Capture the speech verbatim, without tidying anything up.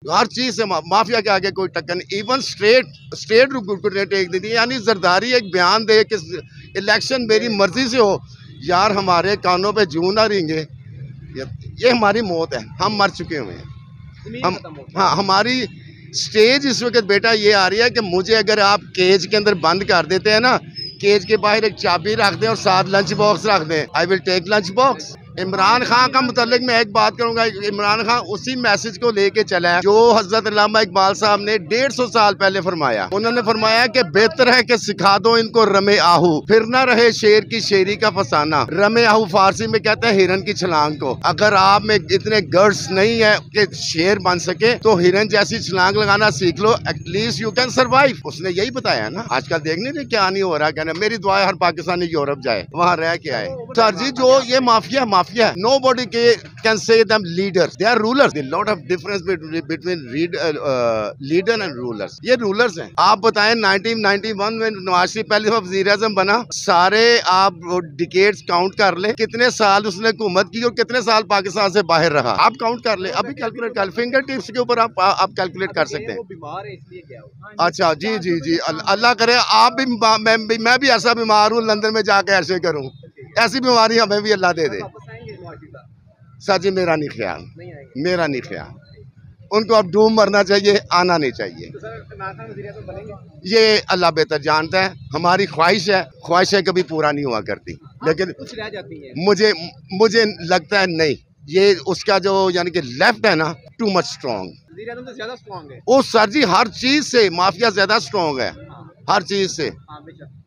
हर चीज से मा, माफिया के आगे कोई टक्कर नहीं। इवन स्टेट स्टेट रुक ने टेक दी थी। यानी जरदारी एक बयान दे कि इलेक्शन मेरी मर्जी से हो, यार हमारे कानों पे जूं ना रेंगे, ये, ये हमारी मौत है, हम मर चुके हुए हैं हम। हाँ, हमारी स्टेज इस वक्त बेटा ये आ रही है कि मुझे अगर आप केज के अंदर बंद कर देते हैं ना, केज के बाहर एक चाबी रख दें और साथ लंच बॉक्स रख दें, I will take lunch box. Imran Khan का मुतालिक मैं एक बात करूंगा, इमरान खान उसी मैसेज को लेके चला है जो हजरत अल्लामा इकबाल साहब ने डेढ़ सौ साल पहले फरमाया। उन्होंने फरमाया कि बेहतर है कि सिखा दो इनको रमे आहू, फिर ना रहे शेर की शेरी का फसाना। रमे आहू फारसी में कहते हैं हिरन की छलांग को। अगर आप में इतने गर्ड्स नहीं है कि शेर बन सके तो हिरन जैसी छलांग लगाना सीख लो, एटलीस्ट यू कैन सर्वाइव। उसने यही बताया ना। आजकल देख नहीं रहे क्या नहीं हो रहा। कहना मेरी दुआ है हर पाकिस्तानी यूरोप जाए, वहाँ रह के आए। सर जी जो ये mafia mafia Yeah, nobody can say them leaders. They are rulers. There's a lot of difference between leader and rulers. ये rulers हैं। आप बताएं नाइनटीन नाइंटी वन में नवाज शरीफ पहले वज़ीर आज़म बना, सारे आप डिकेट्स काउंट कर ले, कितने साल उसने हुकूमत की और कितने साल पाकिस्तान से बाहर रहा, आप काउंट कर ले। अभी कैलकुलेट कर, फिंगर टिप्स के ऊपर आप आप कैलकुलेट कर सकते हैं। बीमार है इसलिए क्या? अच्छा जी जी जी, अल्लाह करे आप भी, मैं भी मैं भी ऐसा बीमार हूँ, लंदन में जाके ऐसे करूँ, ऐसी बीमारी हमें भी अल्लाह दे दे। सर जी मेरा नहीं ख्याल, मेरा नहीं ख्याल। उनको अब डूब मरना चाहिए, आना नहीं चाहिए। तो सर, ये अल्लाह बेहतर जानता है। हमारी ख्वाहिश है, ख्वाहिशें कभी पूरा नहीं हुआ करती, लेकिन कुछ रह जाती है। मुझे मुझे लगता है नहीं, ये उसका जो यानी कि लेफ्ट है ना, टू मच स्ट्रॉन्ग। ज्यादा स्ट्रॉन्ग है वो सर जी, हर चीज से माफिया ज्यादा स्ट्रॉन्ग है, हर चीज से।